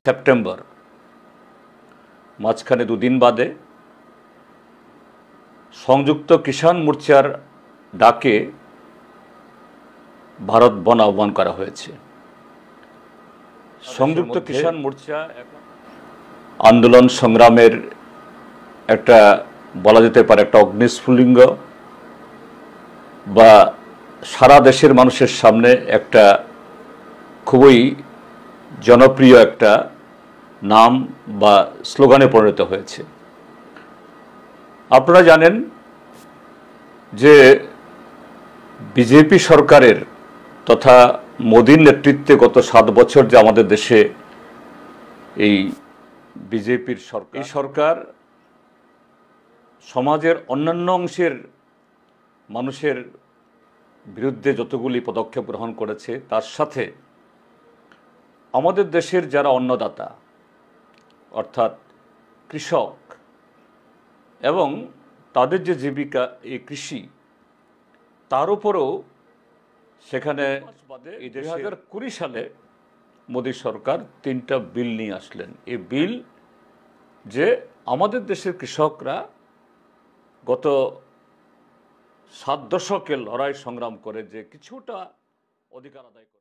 September মাঝখানে দুদিন বাদে সংযুক্ত কিষাণ মোর্চার ডাকে ভারত বন আহ্বান করা হয়েছে। সংযুক্ত কিষাণ মোর্চা আন্দোলন সংগ্রামের একটা বলা যেতে পারে একটা অগ্নিস্ফুলিঙ্গ বা সারা দেশের মানুষের সামনে একটা খুবই জনপ্রিয় একটা নাম বা স্লোগানে পরিণত হয়েছে। আপনারা জানেন যে বিজেপি সরকারের তথা মোদীর নেতৃত্বে গত 7 বছর যে আমাদের দেশে এই বিজেপির সরকার, এই সরকার সমাজের অন্যান্য অংশের মানুষের বিরুদ্ধে যতগুলি পদক্ষেপ গ্রহণ করেছে তার সাথে আমাদের দেশের যারা অন্নদাতা অর্থাৎ কৃষক এবং তাদের যে জীবিকা এই কৃষি, তার উপরেও সেখানে 2020 সালে মোদী সরকার 3টা বিল নিয়ে আসলেন। এই বিল যে আমাদের দেশের কৃষকরা গত 7 দশকের লড়াই সংগ্রাম করে যে কিছুটা অধিকার আদায় করে।